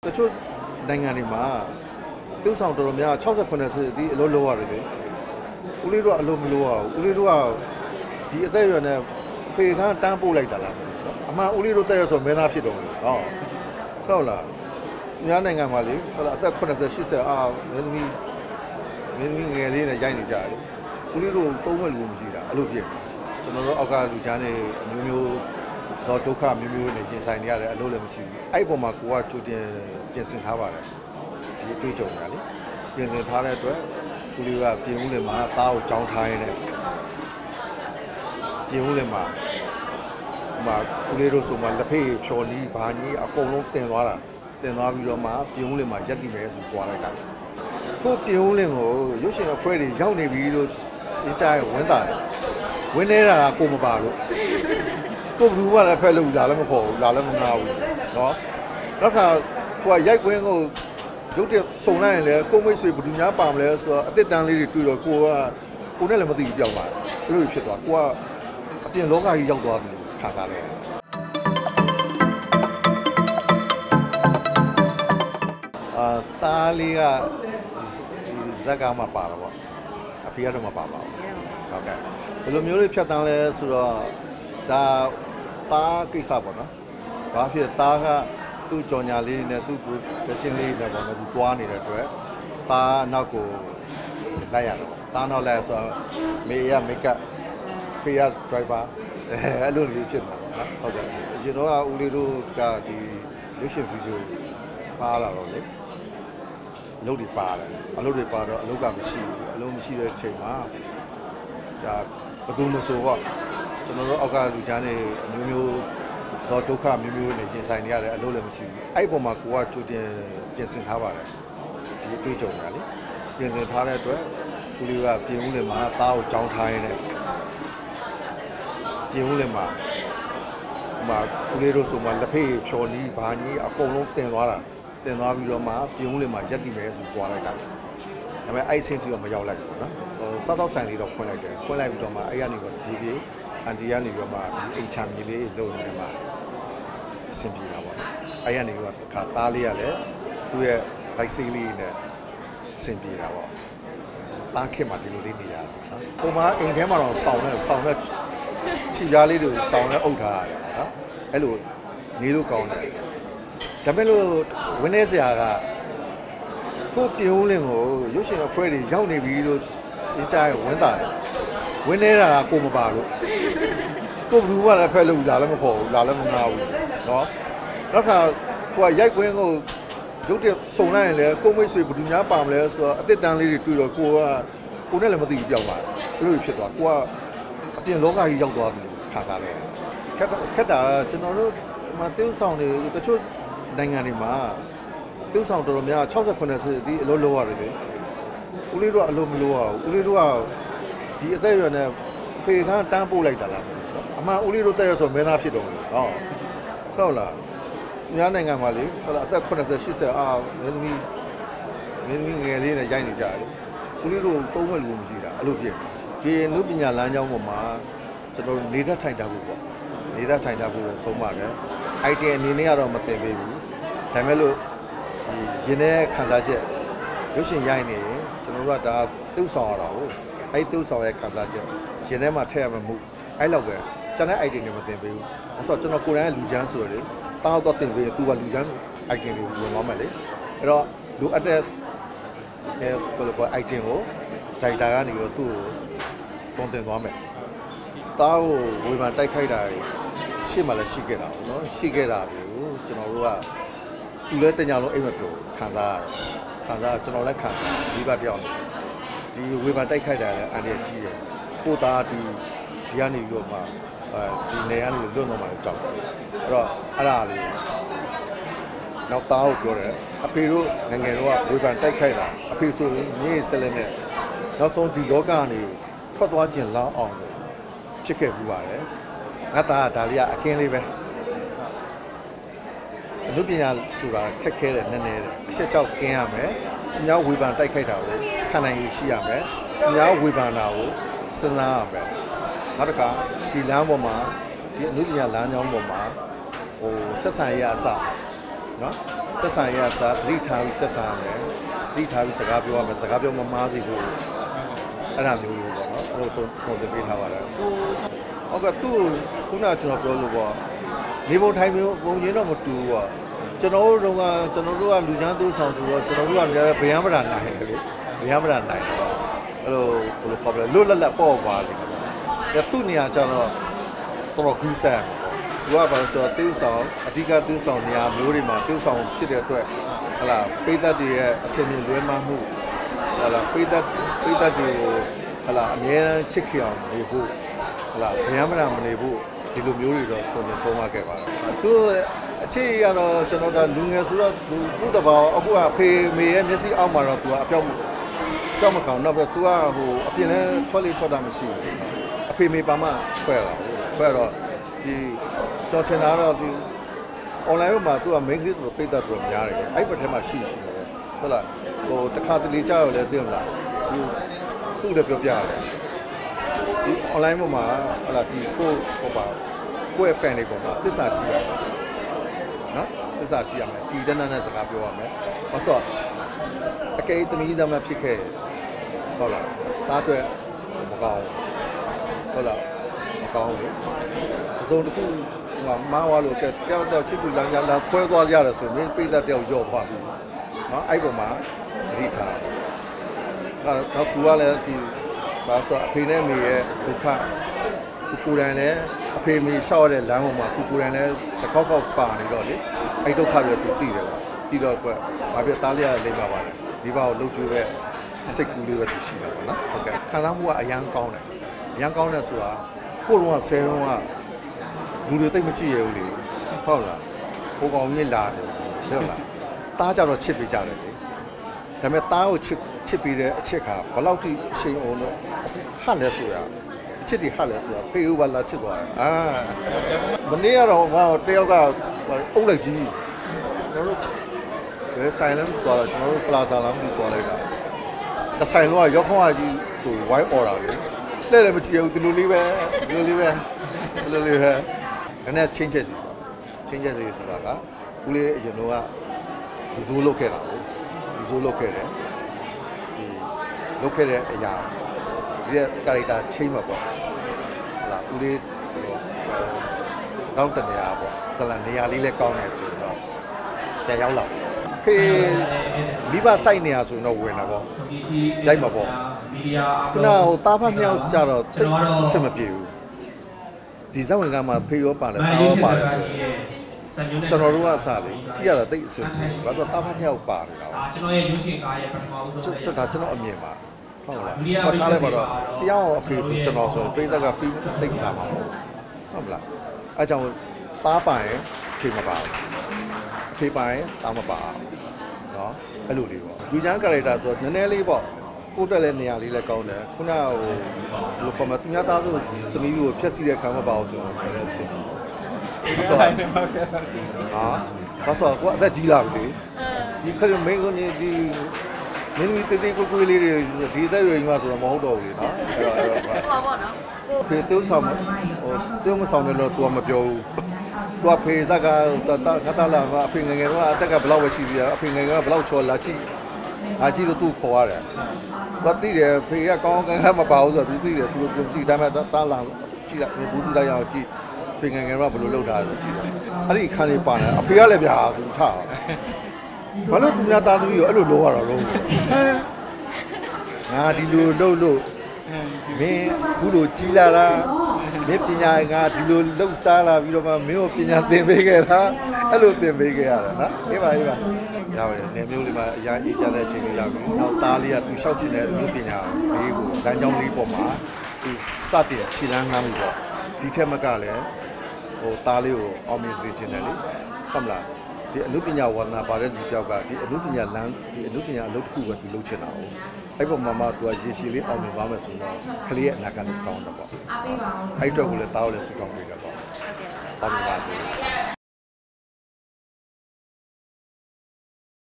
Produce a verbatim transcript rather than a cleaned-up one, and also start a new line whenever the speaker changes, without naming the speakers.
တချို့နိုင်ငံတွေမှာသူဆောင်တော်တော်များ၆၀ခုနှစ်ဆဒီအလုပ်လုပ်ရတယ်လေဦးလေးတို့ကအလုပ်မလုပ်ရဘူးဦးလေးတို့ကဒီအသက်အရွယ်နဲ့ဖေခန်းတန်းပို့လိုက်တာလားအမှန်ဦးလေးတို့တက်ရဆိုမင်းသားဖြစ်တော်လေဟောဟုတ်လားညာနိုင်ငံမှာလေဟုတ်လားအသက်eighty eightyအာမင်းသမီးမင်းသမီးငယ်လေးနဲ့ရိုက်နေကြတယ်ဦးလေးတို့သုံးမဲ့လူမရှိတာအဲ့လိုဖြစ်ကျွန်တော်တို့အောက်ကလူချမ်းတွေအမျိုးမျိုးတော့ဒုက္ခမျိုးမျိုးနဲ့ရင်ဆိုင်နေရတယ်အလုပ်လည်းမရှိဘူးအဲ့ဒီပုံမှာကိုကကြိုတင်ပြင်ဆင်ထားပါတယ်ဒီအတွေ့အကြုံကလေပြင်ဆင်ထားတဲ့အတွက်ဦးလေးကပြင်ဦးလေးမှာသားကိုကြောင်းထားရင်းနဲ့ပြင်ဦးလေးမှာမှာဦးလေးတို့ဆိုမှလက်ဖေးဖြော်နီးဘာကြီးအကုန်လုံးတင်သွားတာတင်သွားပြီးတော့မှပြင်ဦးလေးမှာရက်တည်မယ်ဆိုကြွားလိုက်တာကိုပြင်ဦးလေးကိုရုပ်ရှင်အဖွဲ့တွေရောက်နေပြီလို့အကြိုက်ဝင်းတာတယ်ဝင်းနေတာကကိုမပါလို့ကိုဘူးကလည်းဖက်လို့လာလည်းမခေါ်ဘူးလာလည်းမငားဘူးနော်နောက်ခါကိုကရိုက်ကွင်းကိုရုပ်တစုံလိုက်ရင်လည်းကိုမိတ်ဆွေဘယ်သူများပါမလဲဆိုတော့အစ်စ်တန်းလေးတွေတွေ့တော့ကိုကကိုနဲ့လည်းမသိဘူးပြောင်းသွားတယ်အဲ့လိုဖြစ်သွားကိုကအပြင်လောကကြီးရောက်သွားတယ်ခါစားတယ်အာတားလေးကဇက်ကမှပါတော့ဗောအဖေကတော့မပါပါဘူးဟုတ်ကဲ့ဘယ်လိုမျိုးတွေဖြတ်တန်းလဲဆိုတော့ဒါတားကိစ္စပေါ့နော်ဘာဖြစ်တားကသူ့ကြော်ညာလေးနဲ့သူ့တရှင်းလေးနဲ့ပေါ့နော်သူတွားနေတဲ့အတွက်တားနောက်ကိုလိုက်ရတော့တားနောက်လိုက်ဆိုတော့မေရမိတ်ကဖေရဒရိုက်ဘာအဲ့လိုလေးဖြစ်နေတာပေါ့နော်ဟုတ်ကဲ့အရင်တော့ဦးလေးတို့ကဒီရုပ်ရှင်ဗီဒီယိုပါလာတော့လေအလုပ်တွေပါတယ်အလုပ်တွေပါတော့အလုပ်ကမရှိဘူးအလုပ်မရှိတဲ့အချိန်မှာဒါဘယ်သူမှဆိုတော့ကျွန်တော်တို့အောက်ကလူချမ်းတွေအမျိုးမျိုးတော့ဒုက္ခမျိုးမျိုးနဲ့ရင်ဆိုင်နေရတယ်အလုပ်လည်းမရှိဘူးအဲ့ဒီပုံမှာကိုကကြိုတင်ပြင်ဆင်ထားပါတယ်ဒီအတွေ့အကြုံကလေပြင်ဆင်ထားတဲ့အတွက်ဦးလေးကပြင်ဦးလေးမှာသားကိုကြောင်းထားရင်းနဲ့ပြင်ဦးလေးမှာမှာဦးလေးတို့ဆိုမှလက်ဖေးဖြော်နီးဘာကြီးအကုန်လုံးတင်သွားတာတင်သွားပြီးတော့မှပြင်ဦးလေးမှာရက်တည်မယ်ဆိုကြွားလိုက်တာဒါပေမဲ့အဲ့ဆင်းတီတော့မရောက်လိုက်ဘူးနော်ဟိုစားတော့ဆိုင်လေးတော့ဖွင့်လိုက်တယ်ဖွင့်လိုက်ပြီးတော့မှအဲ့ရနေတော့ဒီပြေအန်တီကနေပြီးတော့မှဒီအိမ်ချမြေလေးလုံနေမှာအဆင်ပြေတာပေါ့အဲ့ရနေတော့ခါသားလေးကလည်းသူ့ရဲ့ light ဆေးလေးနဲ့အဆင်ပြေတာပေါ့သားခင်မှာဒီလိုလေးနေရတယ်နော်ပုံမှန်အိမ်ထဲမှာတော့စောင်းနဲ့စောင်းနဲ့ခြေပြားလေးတွေစောင်းနဲ့အုပ်ထားရတယ်နော်အဲ့လိုနေလို့ကောင်းတယ်ဒါပေမဲ့လို့ဝင်းနေစရာကကိုပြင်ဦးလင်းကိုရုပ်ရှင်အဖွဲ့တွေရောက်နေပြီလို့အကြိုက်ဝင်းတာတယ်ဝင်းနေတာကကိုမပါလို့ကိုဘူးကလည်းဖက်လို့လာလည်းမခေါ်ဘူးလာလည်းမငားဘူးနော်နောက်ခါကိုကရိုက်ကွင်းကိုရုပ်တစုံလိုက်ရင်လည်းကိုမိတ်ဆွေဘယ်သူများပါမလဲဆိုတော့အစ်စ်တန်းလေးတွေတွေ့တော့ကိုကကိုနဲ့လည်းမသိဘူးပြောင်းသွားတယ်အဲ့လိုဖြစ်သွားကိုကအပြင်လောကကြီးရောက်သွားတယ်ခါစားတယ်ခက်ခက်တာကျွန်တော်တို့မတေးဆောင်တွေတချို့နိုင်ငံတွေမှာသူဆောင်တော်တော်များ၆၀ခုနှစ်ဆဒီအလုပ်လုပ်ရတယ်လေဦးလေးတို့ကအလုပ်မလုပ်ရဘူးဦးလေးတို့ကဒီအသက်အရွယ်နဲ့ဖေခန်းတန်းပို့လိုက်တာလားအမှန်ဦးလေးတို့တက်ရဆိုမင်းသားဖြစ်တော်လေဟောဟုတ်လားညာနိုင်ငံမှာလေဟုတ်လားအသက်eighty eightyအာမင်းသမီးမင်းသမီးငယ်လေးနဲ့ရိုက်နေကြတယ်ဦးလေးတို့သုံးမဲ့လူမရှိတာအဲ့လိုဖြစ်ဒီနုပညာလမ်းကြောင်းပေါ်မှာကျွန်တော်နေတတ်ထိုင်တာဖို့ပေါ့နေတတ်ထိုင်တာဖို့ဆုံးပါတယ်အိုက်တင်အနေနဲ့ကတော့မသိပေးဘူးဒါပေမဲ့လို့ဒီရင်ထဲခံစားချက်ရုပ်ရှင်ရိုက်နေရင်ကျွန်တော်တို့ကဒါတုပ်ဆောင်ရတာကိုအဲ့တုပ်ဆောင်ရဲ့ခံစားချက်ရင်ထဲမှာထည့်ရမှာမဟုတ်အဲ့လောက်ပဲကျွန်တော် item တွေမတင်ပေးဘူးအဲ့ဆိုကျွန်တော်ကိုယ်တိုင်ကလူချမ်းဆိုရလေတောက်တော့တင်ပေးရင် तू ကလူချမ်း item တွေဝင်သွားမယ်လေအဲ့တော့လူအပ်တဲ့အဲဘယ်လို item ကို data ကနေတော့သူ့ကိုတုံးတင်သွားမယ်တောက်ကိုဝေဖန်တိုက်ခိုက်တာရှေ့မှာလည်းရှိခဲ့တာပေါ့နော်ရှိခဲ့တာတွေကိုကျွန်တော်တို့ကသူလည်းတညာလုံးအိမ်မပြောခံစားရတယ်ခံစားကျွန်တော်လည်းခံစားဒီဘက်တယောက်ဒီဝေဖန်တိုက်ခိုက်တာလည်းအန်ရကြီးတယ်ကိုသားဒီဒီကနေပြီးတော့မှအဲဒီနေကနေလွတ်တော့မှကြောက်တယ်အဲ့တော့အဲ့ဒါလေးနောက်သားကိုပြောတယ်အဖေတို့ငငယ်တော့ဝေဖန်တိုက်ခိုက်တာအဖေဆိုရင်မြေဆက်လက်နဲ့နောက်ဆုံးဒီလောကကနေထွက်သွားခြင်းလောက်အောင်ဖြစ်ခဲ့ပြီးပါတယ်ငါသားကဒါလေးကအကင်းလေးပဲအနုပညာဆိုတာခက်ခဲတယ်နည်းနည်းတယ်အချက်ကြောက်ကင်းရမယ်အများဝေဖန်တိုက်ခိုက်တာကိုခံနိုင်ရရှိရမယ်အများဝေဖန်တာကိုစဉ်းစားရမယ်နောက်တစ်ခါဒီလမ်းပေါ်မှာဒီအနုပညာလမ်းကြောင်းပေါ်မှာဟိုဆက်ဆံရေးအစနော်ဆက်ဆံရစားသတိထားပြီးဆက်ဆံရမယ်သတိထားပြီးစကားပြောရမယ်စကားပြောမမားစီဘူးအဲ့ဒါမျိုးမျိုးပေါ့နော်အဲ့လိုပုံသင်ပေးထားပါတယ်ဟုတ်ကဲ့သူ့ခုနကကျွန်တော်ပြောလို့ပေါ့နေပုံထိုင်မျိုးပုံချင်းတော့မတူဘူးပေါ့ကျွန်တော်တို့ကကျွန်တော်တို့ကလူချမ်းသူ့ဆောင်ဆိုတော့ကျွန်တော်တို့ကလည်းဗျမ်းမတာနိုင်တယ်လေဗျမ်းမတာနိုင်တော့အဲ့လိုဘယ်လိုခေါ်လဲလွတ်လပ်လပ်ပေါ့ပါလေဒါသူ့နေရာကျတော့တော်ကူးဆန်သူကဘာလို့ဆိုတော့သူ့ဆောင်အဓိကသူ့ဆောင်နေရာမျိုးတွေမှာသူ့ဆောင်ဖြစ်တဲ့အတွက်ဟလာပိသက်တွေရဲ့အထင်မြင်လွဲမှားမှုဟလာပိသက်ပိသက်တွေကိုဟလာအမြဲတမ်းချစ်ခင်အောင်နေဖို့ဟလာဗျမ်းမတာမနေဖို့ဒီလိုမျိုးတွေတော့တုံ့ပြန်ဆုံးမခဲ့ပါတယ်သူအခြေကတော့ကျွန်တော်တို့လူငယ်ဆိုတော့သူသူ့တဘောအခုကဖေမေရဲ့မျက်စိအောက်မှာတော့သူကအပြောင်းပြောင်းမကောင်တော့ပြီးတော့သူကဟိုအပြင်လဲထွက်လေထွက်တာမရှိဘူးအဖေမေပါမှခွဲလာခွဲတော့ဒီကြော်ချင်တာတော့ဒီ online မှာသူက main grid ကိုပိတ်တတ်တော့များတယ်အဲ့ဘက်ထဲမှာရှိရှိတယ်ဟုတ်လားဟိုတစ်ခါတလေကြောက်ရလဲသိမလားဒီသူ့လည်းပြောပြရတယ်ဒီ online မှာဟုတ်လားဒီကိုဟိုပါကိုယ့်ရဲ့ fan တွေပေါ်မှာသစ္စာရှိရတယ်နော်သစ္စာရှိရမယ်ဒီတန်းတန်းနဲ့စကားပြောရမယ်ဘာလို့အကယ်သမီးသားမဖြစ်ခဲ့ဟုတ်လားသားအတွက်မကောင်းဟုတ်လားမကောင်းလေတစုံတစ်ခုဟိုမားဝါလို့ကဲတယောက်တယောက်ချစ်သူလမ်းကြားလာခွဲသွားကြရတယ်ဆိုရင်ပိတ်သက်တယောက်ရော့သွားပြီနော်အဲ့ပေါ်မှာသတိထားတော့သူကလည်းဒီဘာဆိုအဖေနဲ့မေရဲ့ဒုက္ခသူကိုယ်တိုင်လည်းအဖေမေရှောက်ရတဲ့လမ်းပေါ်မှာသူကိုယ်တိုင်လည်းတစ်ခေါက်ခေါက်ပါနေတော့လေအဲ့ဒုက္ခတွေသူသိတယ်ပေါ့သိတော့ကွဘာဖြစ်သားလေးရလိမ့်ပါပါတယ်ဒီဘာကိုလှုပ်ကြွေးပဲစိတ်ကူးလေးပဲသူရှိတာပေါ့နော်ဟုတ်ကဲ့ခံစားမှုကအရန်ကောင်းတယ်အရန်ကောင်းတယ်ဆိုတာကိုယ်တော့ဆယ်တော့ကလူတွေတိတ်မကြည့်ရဘူးလေဟုတ်လားဟိုကောင်ကြီးလာတယ်ဟုတ်လားတားကြတော့ချစ်ပေးကြတယ်လေဒါပေမဲ့တားကိုချစ်ချစ်ပေးတဲ့အချစ်ခါဘယ်လောက်ထိရှိန်အောင်လို့ဟတ်လဲဆိုတာအချစ်တွေဟတ်လဲဆိုတာဖေးဦးပါလာချစ်သွားတယ်အာမနေ့ကတော့ဟောတယောက်ကအုပ်လိုက်ကြီးကျွန်တော်တို့ဘယ်ဆိုင်လဲသွားတော့ကျွန်တော်တို့ပလာဇာလာမှသွားလိုက်တာတဆိုင်လုံးကရောက်ခေါင်းကြီးဆိုဝိုင်းအော်တာလေလဲလည်းမကြည့်ဘူးဒီလိုလေးပဲဒီလိုလေးပဲဒီလိုလေးပဲအဲ့နဲ့ချင်းချက်စီချင်းချက်စီဆိုတာကဦးလေးအရင်တော့ကဒီဇိုးလုတ်ခဲ့တာကိုဒီဇိုးလုတ်ခဲ့တယ်ဒီလုတ်ခဲ့တဲ့အရာဒီရဲ့ character ချင်းမှာပေါ့ဟလာဦးလေးတောင်းတနေရပေါ့ဇလန်နေရာလေးလည်းကောင်းတယ်ဆိုတော့ပြန်ရောက်လာဖေးမိဘစိုက်နေရဆိုရင်တော့ဝင်တာပေါ့ရိုက်မှာပေါ့ခုနဟိုတားဖတ်မြောက်ကြတော့အဆင်မပြေဘူးဒီဇက်ဝင်ကမှဖေးရောပါတယ်တားရောပါတယ်ဆိုကျွန်တော်တို့ကစားလေကြည့်ရတာတိတ်အဆင်ပြေဘူးဘာလို့တားဖတ်မြောက်ပါနေတာလဲကျွန်တော်ရဲ့ရွှေရှင်ကားရဲ့ပထမဦးဆုံးကျွန်တော်ကျွန်တော်အမြင်ပါဟုတ်လားဖတ်ထားလိုက်ပါတော့တရားအောင်အဖေဆိုကျွန်တော်ဆိုပြိသက်က feel တိတ်လာမှာပေါ့ဟုတ်မလားအဲကြောင့်တားပိုင်ဖေးမပါဘူးအဖေပိုင်တားမပါဘူးနော်အဲ့လိုလေးပေါ့လူချမ်း character ဆိုတော့နည်းနည်းလေးပေါ့ကိုတက်တဲ့နေရာလေးလည်းကောင်းတယ်ခုနကဟိုဘယ်လိုခေါ်မလဲသူများသားတို့သမီးကိုဖျက်ဆီးတဲ့ခံမပါဘူးဆိုတော့လည်းစစ်ပြီဆိုတော့ဟာဘာဆိုတော့ကိုအသက်ကြီးလာပြီလေဒီခရီးမင်းကနေဒီမင်းမီတေးသေးကိုကိုလေးတွေဒီအသက်ရွယ်ကြီးမှဆိုတော့မဟုတ်တော့ဘူးလေနော်အဲ့တော့အဲ့တော့ဟောပေါ့နော်ဖေတိုးဆောင်ဟိုတိုးမဆောင်တယ်လို့ तू မပြောဘူးသူကဖေးစက်ကငါတလာအဖေငယ်ငယ်ကအသက်ကဘလောက်ပဲရှိသေးတယ်အဖေငယ်ငယ်ကဘလောက်ချော်လာကြည့်အားကြည့်တော့သူ့ခေါ်ရတယ်သူသိတယ်ဖေးကကောင်းကောင်းကမပါဘူးဆိုတော့သူသိတယ်သူသူစီတိုင်းမှာတားလာကြည့်လိုက်ဘူးသူတိုင်းအောင်ကြည့်ဖေးငယ်ငယ်ကဘယ်လိုလုပ်တာလဲကြည့်တယ်အဲ့ဒီခန်းလေးပါနေအဖေကလည်းဗျာဆိုထားဘာလို့သူများသားသမီးကိုအဲ့လိုလုပ်ရတာလို့ငါဒီလိုလုပ်လို့မင်းဘူးလို့ကြီးလာတာမင်းပညာကဒီလိုလှုပ်ရှားလာပြီးတော့မှမင်းကိုပညာသင်ပေးခဲ့တာအဲ့လိုသင်ပေးခဲ့ရတာနော်အေးပါအေးပါရပါတယ်နေမျိုးလေးမှာအရင်အေးကြတဲ့အချိန်လေးရောက်ပြီနောက်သားလေးကသူလျှောက်ချင်တဲ့အမျိုးပညာဘေးကိုလမ်းကြောင်းလေးပေါ်မှာသူစတင်ခြေလမ်းငှမ်းမှုပေါ့ဒီထက်မကလည်းဟိုသားလေးကိုအောင်မြင်စေချင်တယ်လေဟုတ်မလားဒီအနုပညာဝါဒနာပါတဲ့လူကြောက်ကဒီအနုပညာလမ်းဒီအနုပညာအလုပ်တစ်ခုပဲသူလုပ်ချင်တာဟုတ်အဲ့ပေါ်မှာမှသူကရေရှည်လေးအောင်မြင်သွားမယ်ဆိုတော့ကလေးရဲ့အနာဂတ်ကိုကောင်းတယ်ပေါ့အားပေးပါဦးအဲ့အတွက်ကိုလည်းသားကိုလည်းစုတောင်းပေးတယ်ပေါ့ဟုတ်ပါပါစေ